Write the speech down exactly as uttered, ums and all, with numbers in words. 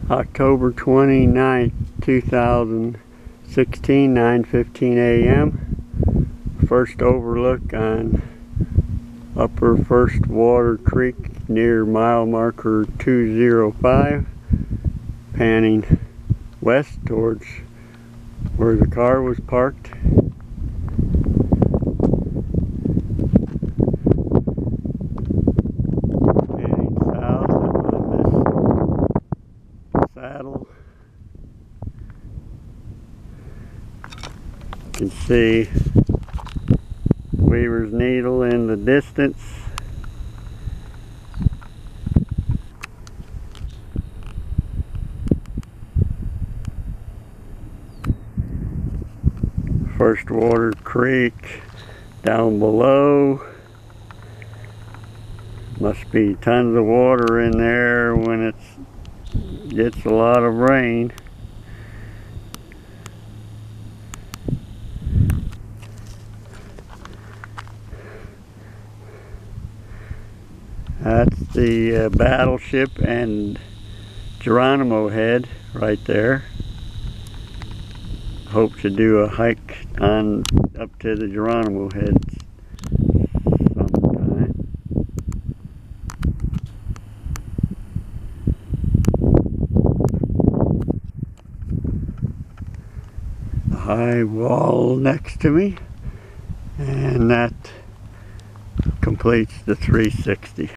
October twenty-ninth, two thousand sixteen, nine fifteen a m First overlook on Upper First Water Creek near mile marker two oh five, panning west towards where the car was parked. Panning south on this saddle. You can see Weaver's Needle in the distance. First Water Creek down below. Must be tons of water in there when it gets a lot of rain. That's the uh, Battleship and Geronimo Head right there. Hope to do a hike on up to the Geronimo Head sometime. A high wall next to me, and that completes the three sixty.